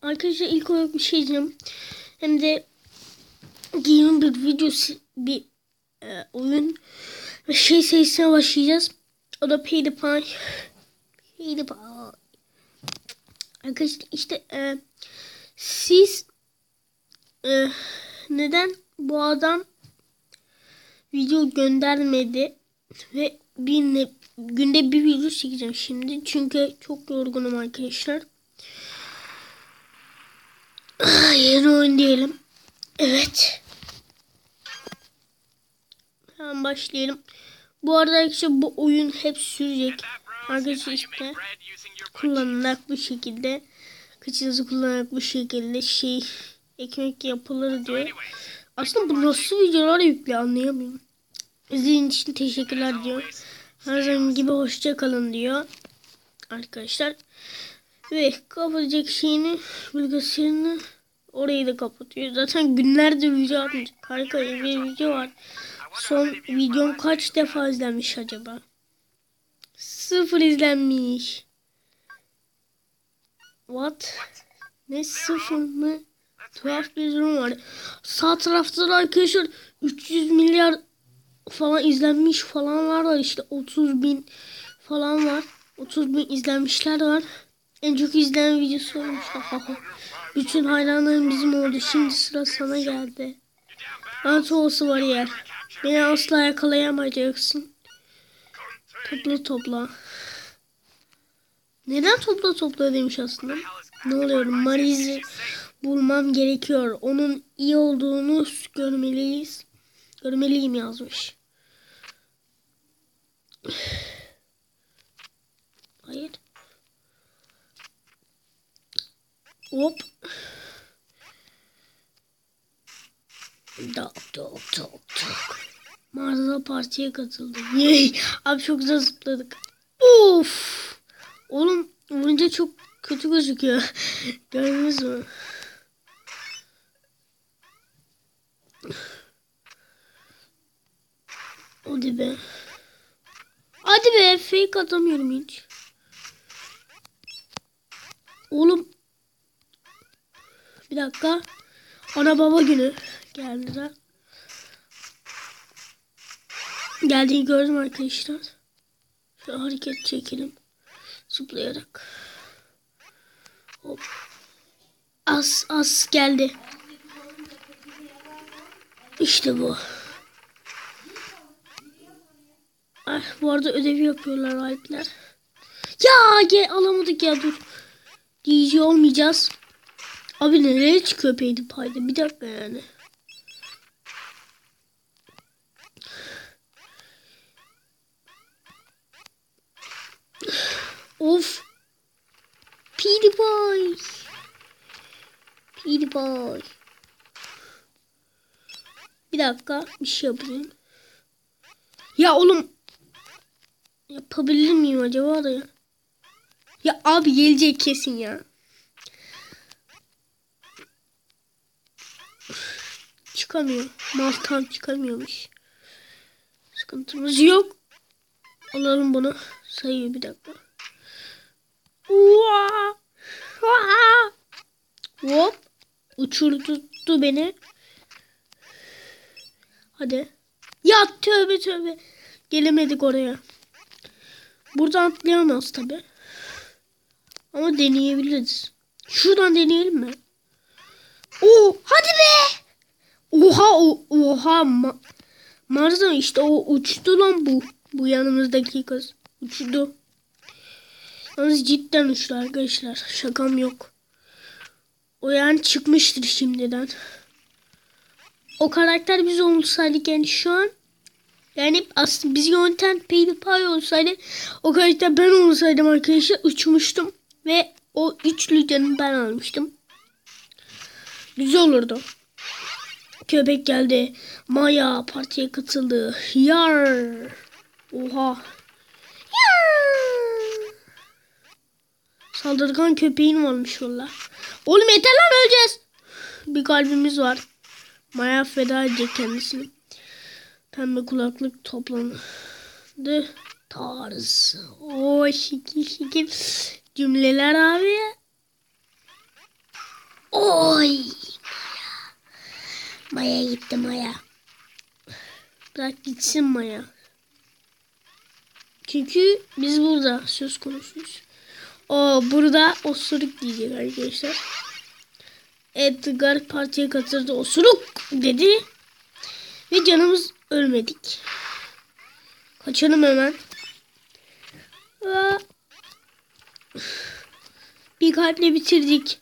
Arkadaşlar ilk olarak bir şey diyeceğim. Hem de yeni bir videosu, bir oyun ve şey serisine başlayacağız. O da PewDiePie. Arkadaşlar işte siz neden bu adam video göndermedi ve günde bir video çekeceğim şimdi. Çünkü çok yorgunum arkadaşlar. Yeni oyun diyelim. Evet. Hemen başlayalım. Bu arada arkadaşlar bu oyun hep sürecek. Arkadaşlar işte kullanarak bu şekilde, kıçınızı kullanarak bu şekilde ekmek yapılır diyor. Aslında bu nasıl videolar yüklü anlayamıyorum. İzlediğiniz için teşekkürler diyor. Her zaman gibi hoşça kalın diyor. Arkadaşlar. Ve kapatacak bilgisayarını orayı da kapatıyor. Zaten günlerdir video atmış. Harika bir video var. Son videom kaç defa izlenmiş acaba? 0 izlenmiş. What? Ne 0 mı? Tuhaf bir durum var. Sağ tarafta da arkadaşlar 300 milyar falan izlenmiş falanlar var. İşte 30 bin falan var. 30 bin izlenmişler var. En çok izlenen videosu olmuş. Bütün hayranlarım bizim oldu. Şimdi sıra sana geldi. Lanet olası var yer. Beni asla yakalayamayacaksın. Topla. Neden topla demiş aslında. Ne oluyor? Mariz'i bulmam gerekiyor. Onun iyi olduğunu görmeliyiz. Görmeliyim yazmış. Hayır. Hop. Tok. Mağarada partiye katıldı. Yey. Abi çok güzel zıpladık. Of. Oğlum vurunca çok kötü gözüküyor. Gördünüz mü? Hadi be. Hadi be. Fake atamıyorum hiç. Oğlum. Bir dakika. Ana baba günü. Geldiler. Geldiğini gördüm arkadaşlar. Şu hareket çekelim. Zıplayarak. Hop. As geldi. İşte bu. Bu arada ödevi yapıyorlar alpler. Ya alamadık ya dur. DJ olmayacağız. Abi nereye çıkıyor PewDiePie'de? Bir dakika yani. Of. PewDiePie. Bir dakika bir şey yapayım. Ya oğlum. Yapabilir miyim acaba da ya? Ya abi gelecek kesin ya. Çıkamıyor. Maltan çıkamıyormuş. Sıkıntımız yok. Alalım bunu. Sayıyor bir dakika. Hop. Uçurdu beni. Hadi. Ya tövbe. Gelemedik oraya. Buradan atlayamaz tabi. Ama deneyebiliriz. Şuradan deneyelim mi? Hadi be. Oha. Marzan işte o uçtu lan bu. Bu yanımızdaki kız. Uçtu. Yalnız cidden uçtu arkadaşlar. Şakam yok. O yani çıkmıştır şimdiden. O karakter biz olsaydık yani şu an. Yani aslında bizi yöneten PewDiePie olsaydı. O karakter ben olsaydım arkadaşlar uçmuştum. Ve o üçlüden ben almıştım. Güzel olurdu. Köpek geldi. Maya partiye katıldı. Yar. Oha. Yar. Saldırgan köpeğin varmış valla. Oğlum yeter lan öleceğiz. Bir kalbimiz var. Maya feda edecek kendisini. Pembe kulaklık toplandı. Tarz. O şekil cümleler abi. Oy. Maya gitti Maya. Bırak gitsin Maya. Çünkü biz burada söz konuşuyuz. Burada osuruk diyecek arkadaşlar. Edgar partiye katıldı. Osuruk dedi. Ve canımız ölmedik. Kaçalım hemen. Bir kalple bitirdik.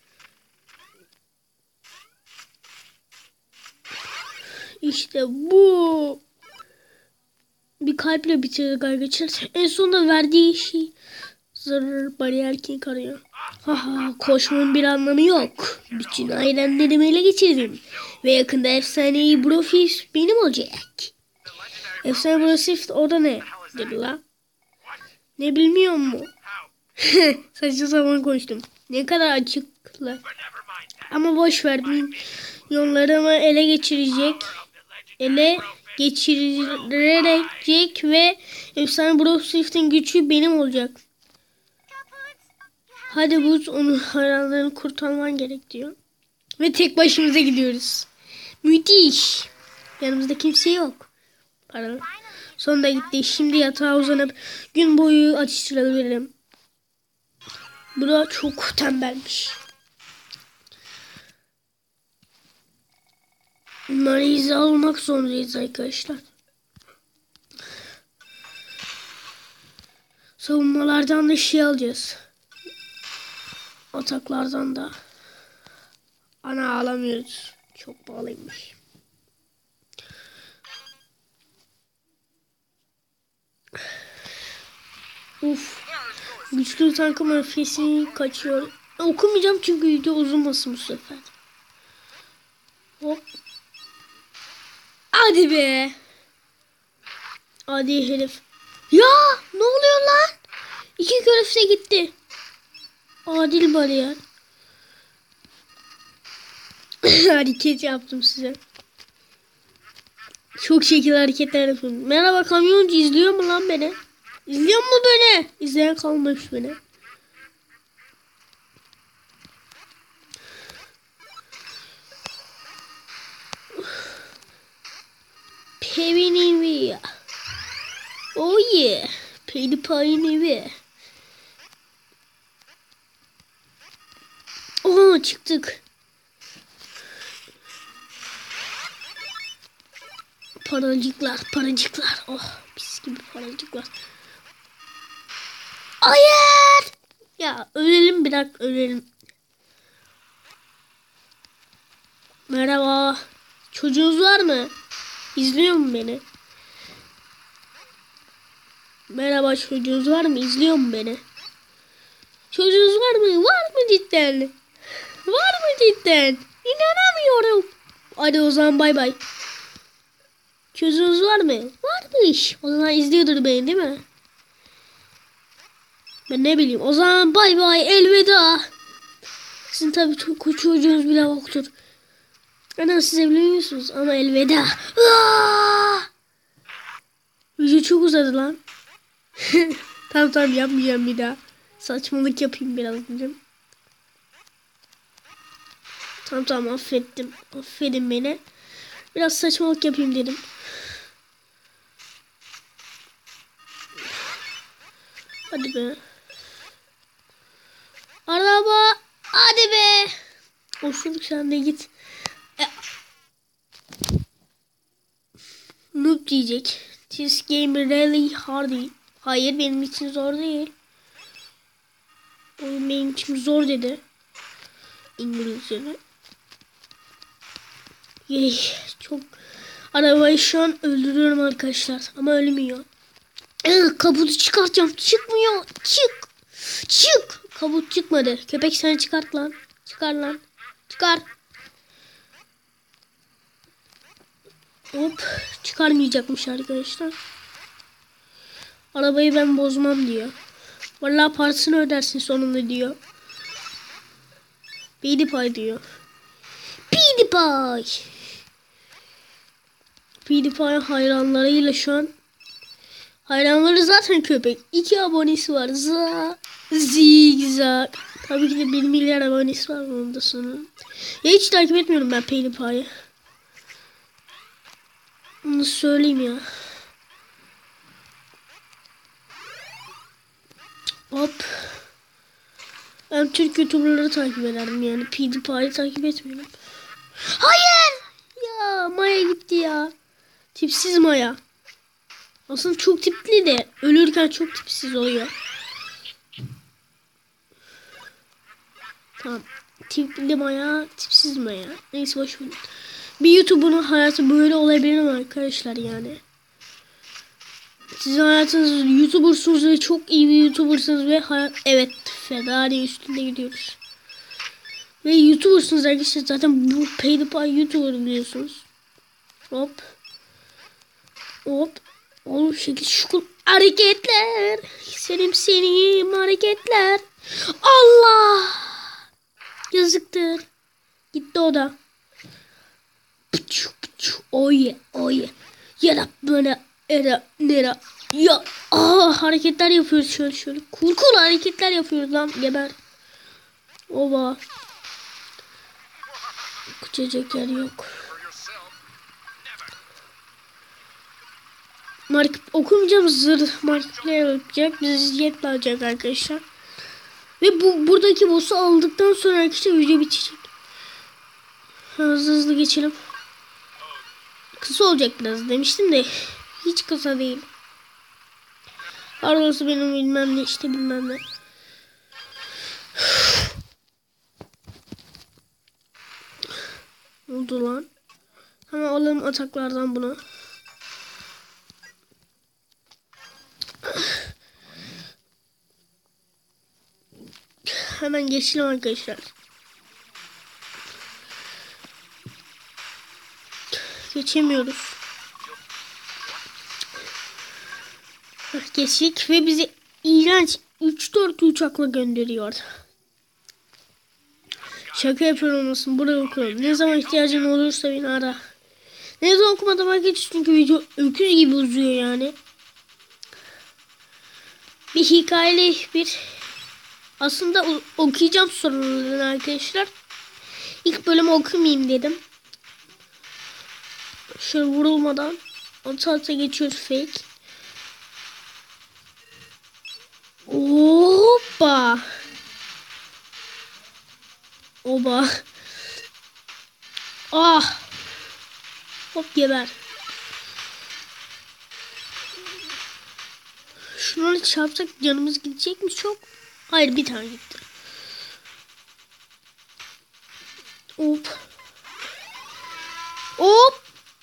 İşte bu. Bir kalple bitirdik arkadaşlar. En sonunda verdiği şey zarar bariyer king arıyor. Haha, koşmanın bir anlamı yok. Bütün ailemlerimi ele geçirdim. Ve yakında efsaneyi Brofist benim olacak. Efsane Brofist o da ne? Dedi la. Ne bilmiyor mu? Saçma sapan konuştum. Ne kadar açıkla. Ama boş ver. Yollarımı ele geçirecek. Ele geçirilecek ve efsane Brofist'in gücü benim olacak. Hadi Buz, onun hayranlarını kurtarman gerek diyor. Ve tek başımıza gidiyoruz. Müthiş. Yanımızda kimse yok. Pardon. Sonunda gitti. Şimdi yatağa uzanıp gün boyu atıştırabilirim. Bu da çok tembelmiş. Marizi almak zorundayız arkadaşlar. Savunmalardan da şey alacağız. Ataklardan da. Ana alamıyoruz. Çok pahalıymış. Uf. Güçlü tankım öfkesi kaçıyor. Okumayacağım çünkü video uzunmasın bu sefer. Hop. Hadi be. Hadi herif. Ya ne oluyor lan? İki köfte gitti. Adil bariyer. Hareket yaptım size. Çok şekil hareketler yapıyorum. Merhaba kamyoncu, izliyor mu lan beni? İzliyor mu beni? İzleyen kalmamış beni. Pevinivi. Oh yeah. Pevinivi. Oo, çıktık. Paracıklar, paracıklar. Oh, pis gibi paracıklar. Hayır. Ya ölelim, bırak ölelim. Merhaba. Çocuğunuz var mı? İzliyor mu beni? Merhaba, çocuğunuz var mı? İzliyor mu beni? Çocuğunuz var mı? Var mı cidden? Var mı cidden? İnanamıyorum. Hadi o zaman bay bay. Çocuğunuz var mı? Varmış. O zaman izliyordur beni, değil mi? Ben ne bileyim. O zaman bay bay, elveda. Sizin tabii çocuğunuz bile yoktur. Ana, siz evleniyorsunuz ama elveda. Video çok uzadı lan. Tamam yapmayacağım bir daha. Saçmalık yapayım biraz dedim. Tamam affettim. Affedin beni. Biraz saçmalık yapayım dedim. Hadi be. Araba. Hadi be. Hoşçakalın, sen de git. Noob diyecek. This game really hard. Hayır, benim için zor değil. Oyun benim için zor dedi. İngilizce'de. Yey, çok. Arabayı şu an öldürüyorum arkadaşlar. Ama ölmüyor. Kabutu çıkartacağım. Çıkmıyor. Çık. Kabut çıkmadı. Köpek, sen çıkart lan. Çıkar lan. Çıkar. Hop. Çıkarmayacakmış arkadaşlar. Arabayı ben bozmam diyor. Vallahi parasını ödersin sonunda diyor. PewDiePie diyor. PewDiePie hayranlarıyla şu an. Hayranları zaten köpek. 2 abonesi var. Zigzag. Tabii ki de 1 milyar abonesi var onun da sanırım. Ya hiç takip etmiyorum ben PewDiePie'yi. Onu söyleyeyim ya. Hop. Ben Türk YouTuber'ları takip ederdim yani. PewDiePie'yi takip etmiyorum. Hayır! Ya Maya gitti ya. Tipsiz Maya. Aslında çok tipli de ölürken çok tipsiz oluyor. Tamam. Tipli Maya, tipsiz Maya. Neyse boş ver. Bir YouTuber'ın hayatı böyle olabilir mi arkadaşlar yani? Sizin hayatınız YouTuber'sunuz ve çok iyi bir YouTuber'sınız ve evet Ferrari üstünde gidiyoruz. Ve YouTuber'sınız arkadaşlar, zaten bu PewDiePie YouTuber biliyorsunuz. Hop. Hop. Oğlum şekil şukul hareketler. Senin hareketler. Allah. Yazıktır. Gitti o da. Oye oye. Yara böyle era nera. Ya hareketler yapıyoruz şöyle. Cool hareketler yapıyoruz lan, geber. Oba. Küçecek yer yok. Okumayacağım, zırh marketler yapacak. Bizi yetle alacak arkadaşlar. Ve buradaki boss'u aldıktan sonra arkadaşlar video bitecek. Hızlı geçelim. Kısa olacak biraz demiştim de hiç kısa değil. Arası benim bilmem ne işte bilmem ne. Ne oldu lan? Hemen alalım ataklardan bunu. Hemen geçelim arkadaşlar. Geçemiyoruz. Geçtik ve bizi iğrenç 3-4 uçakla gönderiyor. Şaka yapıyor olmasın. Buraya okuyorum. Ne zaman ihtiyacın olursa beni ara. Ne zaman okumadım arkadaşlar çünkü video öküz gibi uzuyor yani. Bir hikayeli bir aslında okuyacağım sorularını arkadaşlar. İlk bölümü okumayayım dedim. Şöyle vurulmadan ata geçiyoruz fake. Hoppa. Oba. Ah. Hop geber. Şunları çarpsak canımız gidecek mi çok? Hayır, bir tane gitti. Hop. Hop.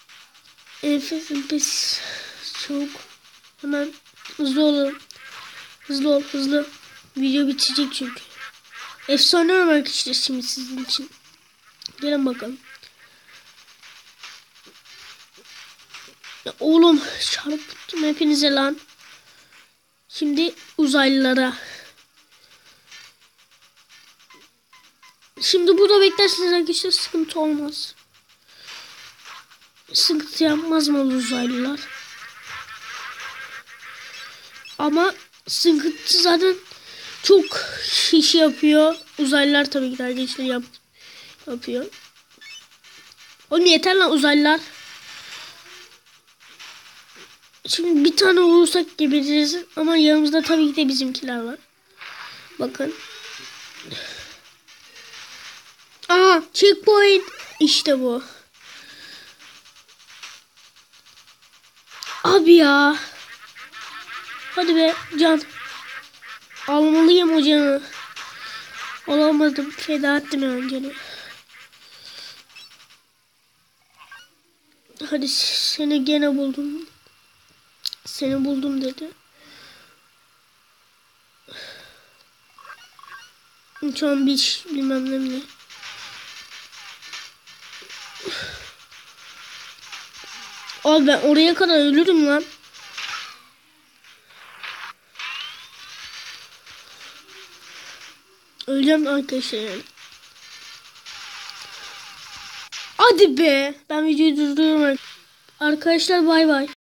Enfes. Çok. Hemen hızlı olalım. Hızlı. Video bitecek çünkü. Efsane olmak işte şimdi sizin için. Gelin bakalım. Ya oğlum çarptım hepinize lan. Şimdi uzaylılara. Şimdi burada beklerseniz arkadaşlar sıkıntı olmaz. Sıkıntı yapmaz mı uzaylılar? Ama sıkıntı zaten çok şiş yapıyor. Uzaylılar tabii ki de arkadaşlar yapıyor. Oğlum yeter lan uzaylılar. Şimdi bir tane vurursak gebeririz ama yanımızda tabii ki de bizimkiler var. Bakın. Aa, checkpoint. İşte bu. Abi ya. Hadi be can. Almalıyım o canı. Olamadım. Feda ettim yani canı. Hadi seni gene buldum. Seni buldum dedi. Şu an bilmem ne. Abi ben oraya kadar ölürüm lan. Öleceğim arkadaşlar yani. Hadi be. Ben videoyu durduruyorum. Arkadaşlar bay bay.